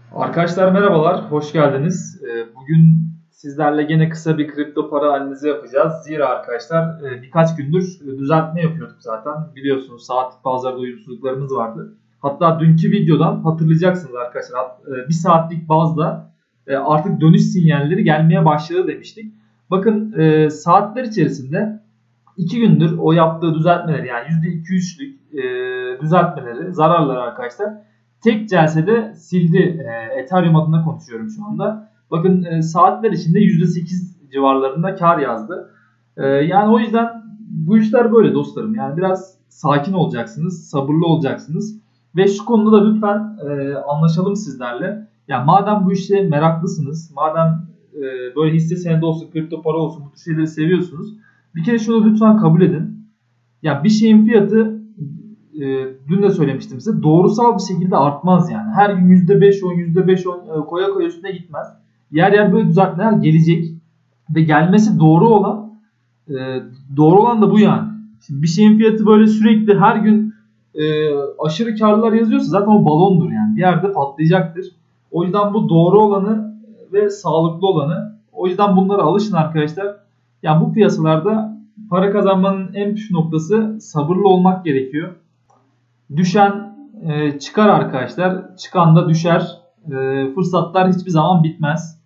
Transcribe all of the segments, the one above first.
Arkadaşlar merhabalar, hoş geldiniz. Bugün sizlerle gene kısa bir kripto para analizi yapacağız. Zira arkadaşlar birkaç gündür düzeltme yapıyorduk zaten. Biliyorsunuz saatlik bazılarda uyumsuzluklarımız vardı. Hatta dünkü videodan hatırlayacaksınız arkadaşlar. Bir saatlik bazda artık dönüş sinyalleri gelmeye başladı demiştik. Bakın saatler içerisinde 2 gündür o yaptığı düzeltmeleri yani %2-3'lük düzeltmeleri, zararları arkadaşlar tek celsede sildi. Ethereum adına konuşuyorum şu anda. Bakın saatler içinde %8 civarlarında kar yazdı. Yani o yüzden bu işler böyle dostlarım. Yani biraz sakin olacaksınız, sabırlı olacaksınız. Ve şu konuda da lütfen anlaşalım sizlerle. Yani madem bu işe meraklısınız, madem böyle hisse senedi olsun, kripto para olsun bu tür şeyleri seviyorsunuz. Bir kere şunu lütfen kabul edin. Ya bir şeyin fiyatı dün de söylemiştim size doğrusal bir şekilde artmaz yani. Her gün %5-10 %5-10 koya koya üstüne gitmez. Yer yer böyle düzeltmeler gelecek ve gelmesi doğru olan da bu yani. Şimdi bir şeyin fiyatı böyle sürekli her gün aşırı karlar yazıyorsa zaten o balondur yani. Bir yerde patlayacaktır. O yüzden bu doğru olanı ve sağlıklı olanı. O yüzden bunlara alışın arkadaşlar. Yani bu piyasalarda para kazanmanın en püf noktası sabırlı olmak gerekiyor. Düşen çıkar arkadaşlar. Çıkan da düşer. Fırsatlar hiçbir zaman bitmez.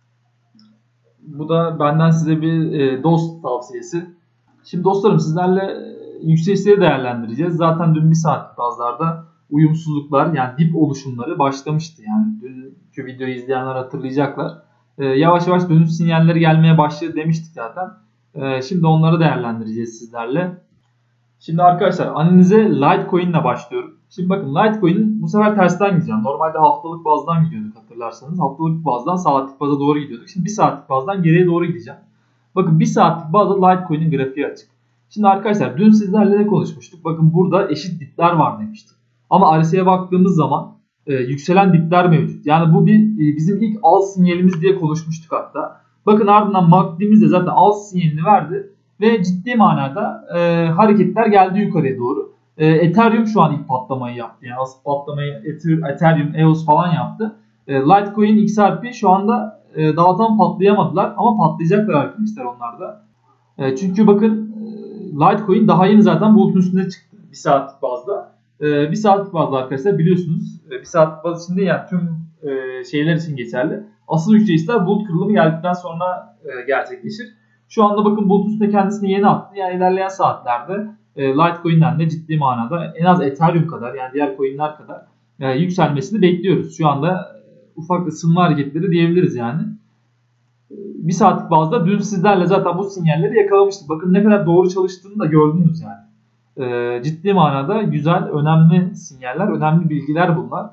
Bu da benden size bir dost tavsiyesi. Şimdi dostlarım sizlerle yükselişleri değerlendireceğiz. Zaten dün bir saatlik bazlarda uyumsuzluklar yani dip oluşumları başlamıştı. Yani dünkü videoyu izleyenler hatırlayacaklar. Yavaş yavaş dönüş sinyalleri gelmeye başladı demiştik zaten. Şimdi onları değerlendireceğiz sizlerle. Şimdi arkadaşlar analize Litecoin ile başlıyorum. Şimdi bakın Litecoin'in bu sefer tersten gideceğim. Normalde haftalık bazdan gidiyorduk hatırlarsanız. Haftalık bazdan saatlik baza doğru gidiyorduk. Şimdi bir saatlik bazdan geriye doğru gideceğim. Bakın bir saatlik bazda Litecoin'in grafiği açık. Şimdi arkadaşlar dün sizlerle ne konuşmuştuk? Bakın burada eşit dipler var demiştik. Ama RSI'ye baktığımız zaman yükselen dipler mevcut. Yani bu bizim ilk al sinyalimiz diye konuşmuştuk hatta. Bakın ardından MACD'miz de zaten al sinyalini verdi. Ve ciddi manada hareketler geldi yukarıya doğru. Ethereum şu an ilk patlamayı yaptı. Yani asıl patlamayı Ethereum, EOS falan yaptı. Litecoin, XRP şu anda daha tam patlayamadılar. Ama patlayacaklar arkadaşlar onlar da. Çünkü bakın Litecoin daha yeni zaten bulutun üstüne çıktı. Bir saatlik bazda. Bir saatlik bazda arkadaşlar biliyorsunuz. Bir saatlik baz için de yani tüm şeyler için geçerli. Asıl yükselişler bulut kırılımı geldikten sonra gerçekleşir. Şu anda bakın bulut üstüne kendisini yeni attı. Yani ilerleyen saatlerde Litecoin'den de ciddi manada en az Ethereum kadar yani diğer coin'ler kadar yükselmesini bekliyoruz. Şu anda ufak ısınma hareketleri diyebiliriz yani. Bir saatlik bazda dün sizlerle zaten bu sinyalleri yakalamıştık. Bakın ne kadar doğru çalıştığını da gördünüz yani. Ciddi manada güzel, önemli sinyaller, önemli bilgiler bunlar.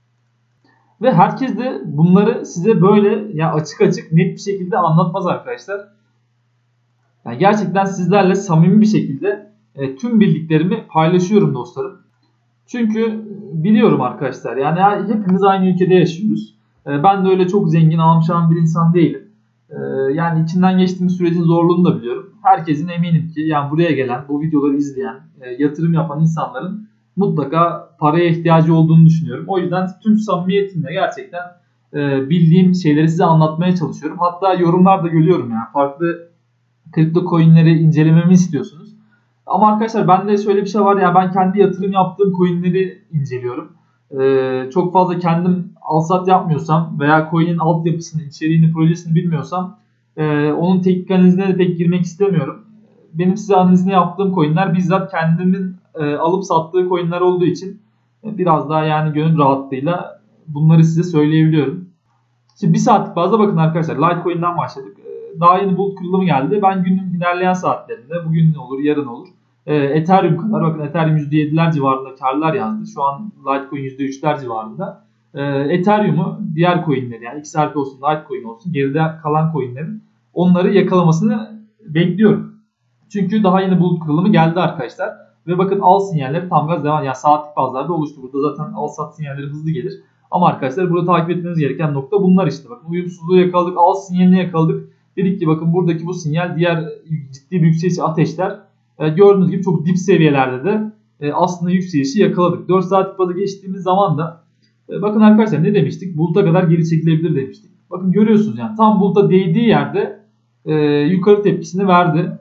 Ve herkes de bunları size böyle ya açık açık net bir şekilde anlatmaz arkadaşlar. Yani gerçekten sizlerle samimi bir şekilde tüm bildiklerimi paylaşıyorum dostlarım. Çünkü biliyorum arkadaşlar yani hepimiz aynı ülkede yaşıyoruz. Ben de öyle çok zengin amşan bir insan değilim. Yani içinden geçtiğimiz sürecin zorluğunu da biliyorum. Herkesin eminim ki yani buraya gelen, bu videoları izleyen, yatırım yapan insanların mutlaka paraya ihtiyacı olduğunu düşünüyorum. O yüzden tüm samimiyetimle gerçekten bildiğim şeyleri size anlatmaya çalışıyorum. Hatta yorumlarda görüyorum yani farklı kripto coinleri incelememi istiyorsunuz. Ama arkadaşlar bende şöyle bir şey var ya ben kendi yatırım yaptığım coinleri inceliyorum. Çok fazla kendim alsat yapmıyorsam veya coin'in altyapısını, içeriğini, projesini bilmiyorsam onun teknik analizine de pek girmek istemiyorum. Benim size analizini yaptığım coinler bizzat kendimin alıp sattığı coinler olduğu için biraz daha yani gönül rahatlığıyla bunları size söyleyebiliyorum. Şimdi bir saatlik bazda bakın arkadaşlar Litecoin'den başladık. Daha yeni bulut kırılımı geldi. Ben günün ilerleyen saatlerinde bugün olur yarın olur. Ethereum kadar bakın Ethereum %7'ler civarında karlar yazdı. Şu an Litecoin %3'ler civarında. Ethereum'u diğer coinleri yani XRP olsun Litecoin olsun geride kalan coinlerin onları yakalamasını bekliyorum. Çünkü daha yeni bulut kırılımı geldi arkadaşlar. Ve bakın al sinyalleri tam gaz devam. Yani saatlik bazlarda oluştu. Burada zaten al sat sinyalleri hızlı gelir. Ama arkadaşlar burada takip etmeniz gereken nokta bunlar işte. Bakın uyumsuzluğu yakaladık, al sinyalini yakaladık. Dedik ki bakın buradaki bu sinyal diğer ciddi bir yükselişi ateşler. Gördüğünüz gibi çok dip seviyelerde de aslında yükselişi yakaladık. 4 saatlik bazı geçtiğimiz zaman da Bakın arkadaşlar ne demiştik? Buluta kadar geri çekilebilir demiştik. Bakın görüyorsunuz yani tam buluta değdiği yerde yukarı tepkisini verdi.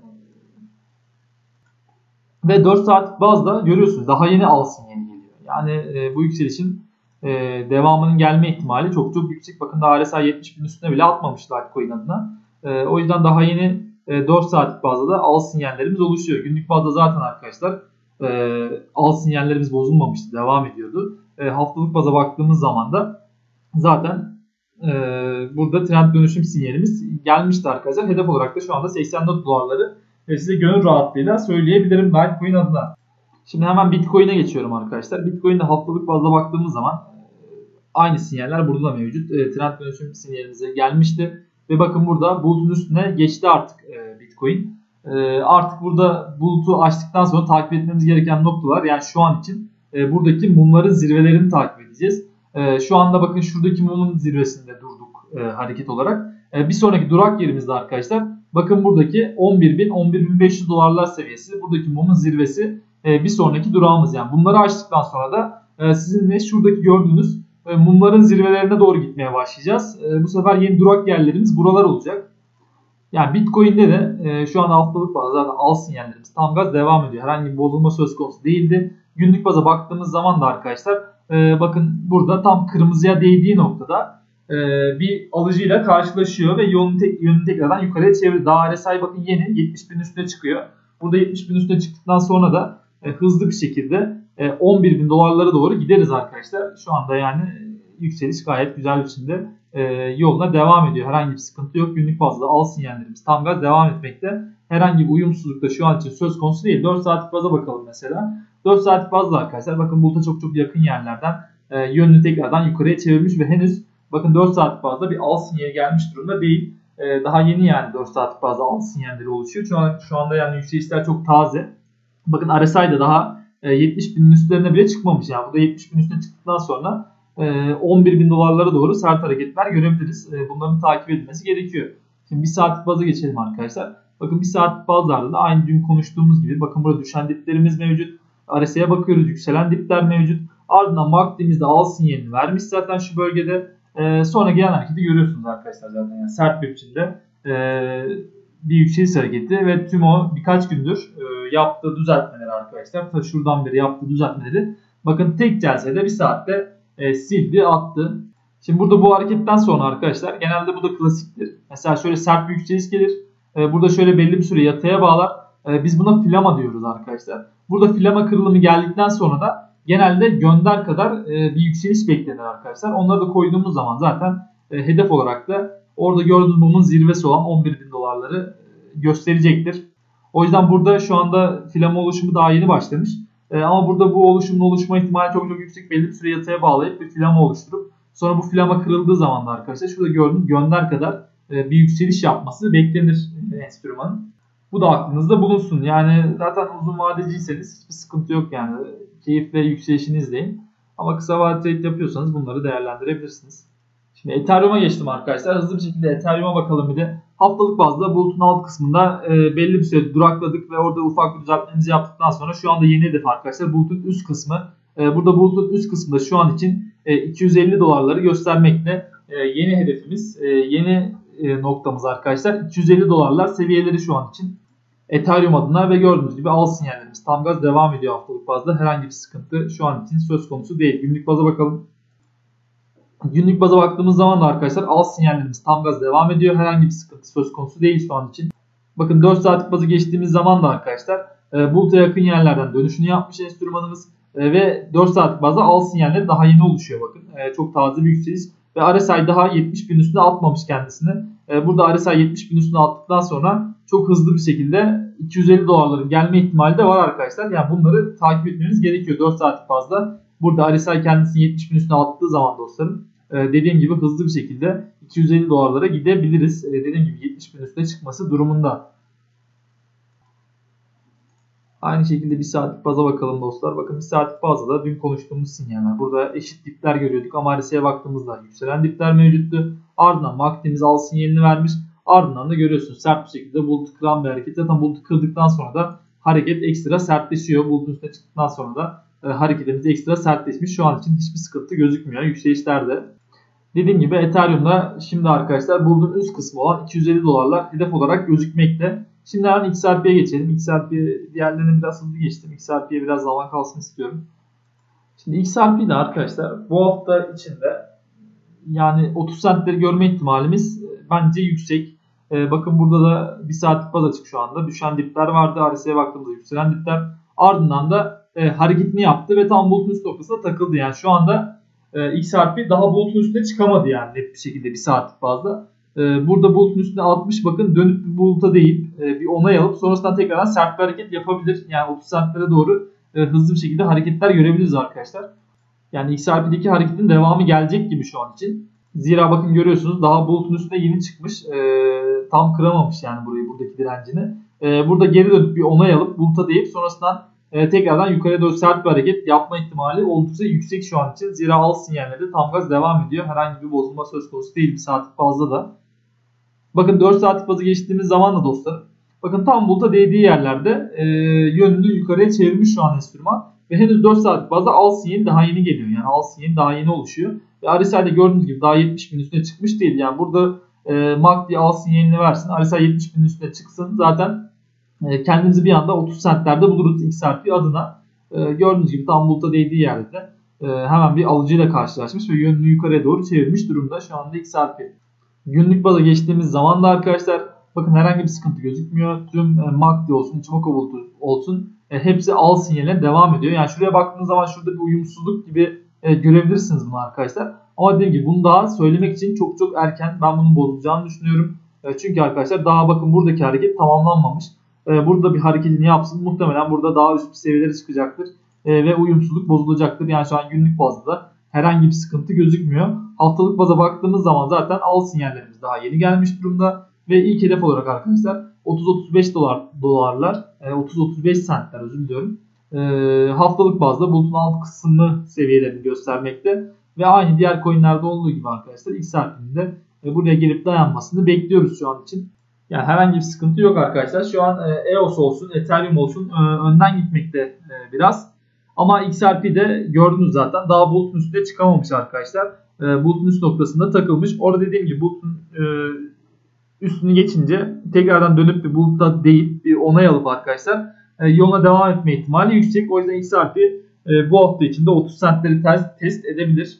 Ve 4 saatlik bazda görüyorsunuz daha yeni al sinyali geliyor. Yani bu yükselişin devamının gelme ihtimali çok çok yüksek. Bakın daha RSI 70.000 üstüne bile atmamıştı altcoin adına. O yüzden daha yeni 4 saatlik bazda da al sinyallerimiz oluşuyor. Günlük bazda zaten arkadaşlar al sinyallerimiz bozulmamıştı. Devam ediyordu. Haftalık baza baktığımız zaman da zaten burada trend dönüşüm sinyalimiz gelmişti arkadaşlar. Hedef olarak da şu anda 84 dolarları size gönül rahatlığıyla söyleyebilirim Litecoin adına. Şimdi hemen Bitcoin'e geçiyorum arkadaşlar. Bitcoin'de haftalık bazda baktığımız zaman aynı sinyaller burada da mevcut. Trend dönüşüm sinyalimize gelmişti. Ve bakın burada bulutun üstüne geçti artık Bitcoin. Artık burada bulutu açtıktan sonra takip etmemiz gereken noktalar, yani şu an için buradaki mumların zirvelerini takip edeceğiz. Şu anda bakın şuradaki mumun zirvesinde durduk hareket olarak. Bir sonraki durak yerimizde arkadaşlar bakın buradaki 11.000-11.500 dolarlar seviyesi buradaki mumun zirvesi, bir sonraki durağımız. Yani bunları açtıktan sonra da sizinle şuradaki gördüğünüz mumların zirvelerine doğru gitmeye başlayacağız. Bu sefer yeni durak yerlerimiz buralar olacak. Yani Bitcoin'de de şu an haftalık bazda zaten al sinyallerimiz tam gaz devam ediyor. Herhangi bir bozulma söz konusu değildi. Günlük baza baktığımız zaman da arkadaşlar bakın burada tam kırmızıya değdiği noktada bir alıcıyla karşılaşıyor ve yönünü tekrardan yukarıya çeviriyor. Daha RSI bakın yeni 70.000 üstüne çıkıyor. Burada 70.000 üstüne çıktıktan sonra da hızlı bir şekilde 11.000 dolarlara doğru gideriz arkadaşlar. Şu anda yani yükseliş gayet güzel bir biçimde yoluna devam ediyor. Herhangi bir sıkıntı yok. Günlük bazda al sinyallerimiz tam gaz devam etmekte. Herhangi bir uyumsuzluk da şu an için söz konusu değil. 4 saatlik baza bakalım mesela. 4 saatlik bazda arkadaşlar bakın buluta çok çok yakın yerlerden yönünü tekrardan yukarıya çevirmiş ve henüz bakın 4 saatlik bazda bir al sinyali gelmiş durumda değil. Daha yeni yani 4 saatlik bazda al sinyalleri oluşuyor. Şu anda yani yükselişler çok taze. Bakın RSI de daha 70.000'in üstlerine bile çıkmamış. Yani bu da 70.000 üstüne çıktıktan sonra 11.000 dolarlara doğru sert hareketler görebiliriz. Bunların takip edilmesi gerekiyor. Şimdi bir saatlik baza geçelim arkadaşlar. Bakın bir saatlik bazlarda da aynı dün konuştuğumuz gibi bakın burada düşen diplerimiz mevcut. RSI'ye bakıyoruz, yükselen dipler mevcut. Ardından MACD'imizde al sinyalini vermiş zaten şu bölgede. Sonra gelen hareketi görüyorsunuz arkadaşlar zaten. Yani sert bir biçimde bir yükseliş hareketi ve tüm o birkaç gündür yaptığı düzeltmeleri arkadaşlar. Ta şuradan beri yaptığı düzeltmeleri bakın tek celsede bir saatte sildi attı. Şimdi burada bu hareketten sonra arkadaşlar genelde bu da klasiktir. Mesela şöyle sert bir yükseliş gelir. Burada şöyle belli bir süre yataya bağlar. Biz buna flama diyoruz arkadaşlar. Burada flama kırılımı geldikten sonra da genelde gönder kadar bir yükseliş beklenir arkadaşlar. Onları da koyduğumuz zaman zaten hedef olarak da orada gördüğünüz mumun zirvesi olan 11.000 dolarları gösterecektir. O yüzden burada şu anda flama oluşumu daha yeni başlamış. Ama burada bu oluşumun oluşma ihtimali çok çok yüksek. Belli bir süre yataya bağlayıp bir flama oluşturup sonra bu flama kırıldığı zaman da arkadaşlar şurada gördüğünüz gönder kadar bir yükseliş yapması beklenir enstrümanın. Bu da aklınızda bulunsun. Yani zaten uzun vadeciyseniz hiçbir sıkıntı yok yani. Keyifle yükselişini izleyin. Ama kısa vade trade yapıyorsanız bunları değerlendirebilirsiniz. Şimdi Ethereum'a geçtim arkadaşlar. Hızlı bir şekilde Ethereum'a bakalım bir de. Haftalık bazda bulutun alt kısmında belli bir süre durakladık ve orada ufak bir düzeltmemizi yaptıktan sonra şu anda yeni hedef arkadaşlar bulutun üst kısmı. Burada bulutun üst kısmında şu an için 250 dolarları göstermekte. Yeni hedefimiz, yeni noktamız arkadaşlar 250 dolarlar seviyeleri şu an için Ethereum adına ve gördüğünüz gibi al sinyallerimiz tam gaz devam ediyor haftalık bazda. Herhangi bir sıkıntı şu an için söz konusu değil. Günlük baza bakalım. Günlük baza baktığımız zaman da arkadaşlar al sinyallerimiz tam gaz devam ediyor. Herhangi bir sıkıntı söz konusu değil şu an için. Bakın 4 saatlik bazı geçtiğimiz zaman da arkadaşlar buluta yakın yerlerden dönüşünü yapmış enstrümanımız ve 4 saatlik bazda al sinyalleri daha yeni oluşuyor bakın. Çok taze bir yükseliş ve RSI daha 70.000 üstüne atmamış kendisini. Burada RSI 70.000 üstüne attıktan sonra çok hızlı bir şekilde 250 dolarların gelme ihtimali de var arkadaşlar. Yani bunları takip etmeniz gerekiyor 4 saatlik bazda. Burada RSI kendisini 70.000 üstüne attığı zaman dostlarım dediğim gibi hızlı bir şekilde 250 dolarlara gidebiliriz. Dediğim gibi 70.000 üstüne çıkması durumunda. Aynı şekilde bir saatlik baza bakalım dostlar. Bakın bir saatlik bazda da dün konuştuğumuz sinyaller. Burada eşit dipler görüyorduk ama RSI'ye baktığımızda yükselen dipler mevcuttu. Ardından MACD'miz al sinyalini vermiş. Ardından da görüyorsunuz sert bir şekilde bulutu kıran bir hareket. Zaten bulutu kırdıktan sonra da hareket ekstra sertleşiyor. Bulutun üstüne çıktıktan sonra da hareketimiz ekstra sertleşmiş. Şu an için hiçbir sıkıntı gözükmüyor yükselişlerde. Dediğim gibi Ethereum'da şimdi arkadaşlar bulduğum üst kısmı olan $250 hedef olarak gözükmekte. Şimdi hemen XRP'ye geçelim. XRP diğerlerine biraz hızlı geçtim. XRP'ye biraz zaman kalsın istiyorum. Şimdi XRP'de arkadaşlar bu hafta içinde yani 30 centleri görme ihtimalimiz bence yüksek. Bakın burada da 1 saatlik baz açık şu anda. Düşen dipler vardı. RSI'ye baktığımızda yükselen dipler. Ardından da hareketini yaptı ve tam bulutun üst noktasına takıldı. Yani şu anda XRP daha bulutun üstüne çıkamadı yani net bir şekilde 1 saatlik bazda. Burada bulutun üstüne 60 bakın dönüp bir buluta değil bir onay alıp sonrasında tekrardan sert bir hareket yapabilir. Yani 30 centlere doğru hızlı bir şekilde hareketler görebiliriz arkadaşlar. Yani XRP'deki hareketin devamı gelecek gibi şu an için. Zira bakın görüyorsunuz daha bulutun üstüne yeni çıkmış. Tam kıramamış yani burayı, buradaki direncini. Burada geri dönüp bir onay alıp buluta değip sonrasından tekrardan yukarıya doğru sert bir hareket yapma ihtimali oldukça yüksek şu an için. Zira al sinyalleri tam gaz devam ediyor. Herhangi bir bozulma söz konusu değil bir saatlik fazla da. Bakın 4 saatlik fazı geçtiğimiz zaman da dostlarım. Bakın tam buluta değdiği yerlerde yönünü yukarıya çevirmiş şu an enstrüman. Ve henüz 4 saatlik bazda al sinyali daha yeni geliyor. Yani al sinyali daha yeni oluşuyor. Ve RSI'de gördüğünüz gibi daha 70.000 üstüne çıkmış değil. Yani burada MACD al sinyalini versin. RSI 70.000 üstüne çıksın. Zaten kendimizi bir anda 30 centlerde buluruz XRP adına. Gördüğünüz gibi tam buluta değdiği yerde hemen bir alıcıyla karşılaşmış ve yönünü yukarıya doğru çevirmiş durumda şu anda XRP. Günlük baza geçtiğimiz zaman da arkadaşlar bakın herhangi bir sıkıntı gözükmüyor. Tüm MACD olsun, Ichimoku bulutu olsun hepsi al sinyaline devam ediyor. Yani şuraya baktığınız zaman şurada bir uyumsuzluk gibi görebilirsiniz bunu arkadaşlar. Ama dediğim gibi bunu daha söylemek için çok çok erken. Ben bunun bozulacağını düşünüyorum. Çünkü arkadaşlar daha bakın buradaki hareket tamamlanmamış. Burada bir hareketini yapsın. Muhtemelen burada daha üst bir seviyelere çıkacaktır. Ve uyumsuzluk bozulacaktır. Yani şu an günlük bazda da herhangi bir sıkıntı gözükmüyor. Haftalık baza baktığımız zaman zaten al sinyallerimiz daha yeni gelmiş durumda. Ve ilk hedef olarak arkadaşlar 30-35 dolarlar, 30-35 centler özür diliyorum. Haftalık bazda bulutun alt kısmı seviyelerini göstermekte. Ve aynı diğer coinlerde olduğu gibi arkadaşlar XRP'nin de buraya gelip dayanmasını bekliyoruz şu an için. Yani herhangi bir sıkıntı yok arkadaşlar. Şu an EOS olsun, Ethereum olsun önden gitmekte biraz. Ama XRP'de gördünüz zaten daha bulutun üstüne çıkamamış arkadaşlar. Bulutun üst noktasında takılmış. Orada dediğim gibi bulutun üstünü geçince tekrardan dönüp bir bulutta değip bir onay alıp arkadaşlar yoluna devam etme ihtimali yüksek. O yüzden XRP bu hafta içinde 30 centleri test edebilir.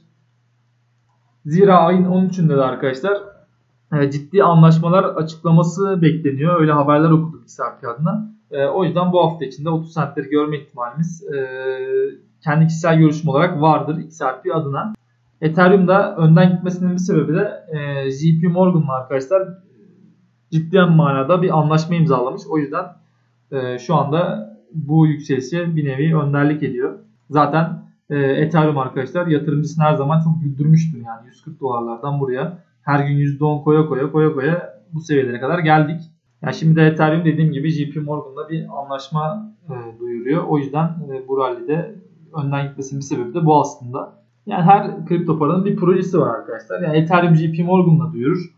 Zira ayın 13'ünde de arkadaşlar ciddi anlaşmalar açıklaması bekleniyor. Öyle haberler okudum XRP adına. O yüzden bu hafta içinde 30 centleri görme ihtimalimiz kendi kişisel görüşüm olarak vardır XRP adına. Ethereum'da önden gitmesinin bir sebebi de JP Morgan'la arkadaşlar ciddi manada bir anlaşma imzalamış. O yüzden şu anda bu yükselişe bir nevi önderlik ediyor. Zaten Ethereum arkadaşlar yatırımcısını her zaman çok güldürmüştür. Yani 140 dolarlardan buraya her gün %10 koya bu seviyelere kadar geldik. Yani şimdi de Ethereum dediğim gibi JP Morgan'la bir anlaşma duyuruyor. O yüzden bu rallide önden gitmesinin bir sebebi de bu aslında. Yani her kripto paranın bir projesi var arkadaşlar. Yani Ethereum JP Morgan'la duyurur.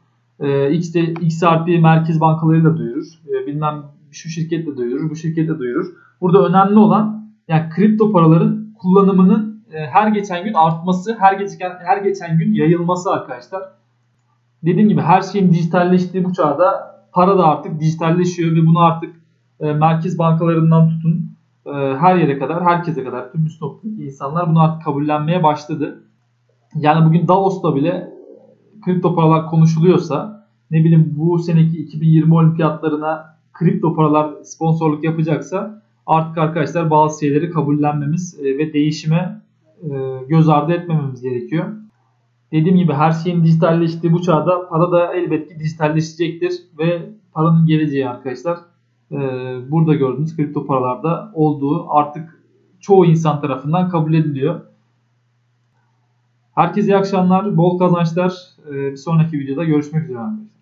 XRP merkez bankalarıyla duyurur. Bilmem şu şirketle duyurur, bu şirketle duyurur. Burada önemli olan yani kripto paraların kullanımının her geçen gün artması, her geçen gün yayılması arkadaşlar. Dediğim gibi her şeyin dijitalleştiği bu çağda para da artık dijitalleşiyor ve bunu artık merkez bankalarından tutun her yere kadar, herkese kadar tüm üst noktadaki insanlar bunu artık kabullenmeye başladı. Yani bugün Davos'ta bile kripto paralar konuşuluyorsa, ne bileyim bu seneki 2020 olimpiyatlarına kripto paralar sponsorluk yapacaksa artık arkadaşlar bazı şeyleri kabullenmemiz ve değişime göz ardı etmememiz gerekiyor. Dediğim gibi her şeyin dijitalleştiği bu çağda para da elbette dijitalleşecektir ve paranın geleceği arkadaşlar burada gördüğünüz kripto paralarda olduğu artık çoğu insan tarafından kabul ediliyor. Herkese iyi akşamlar, bol kazançlar. Bir sonraki videoda görüşmek üzere arkadaşlar.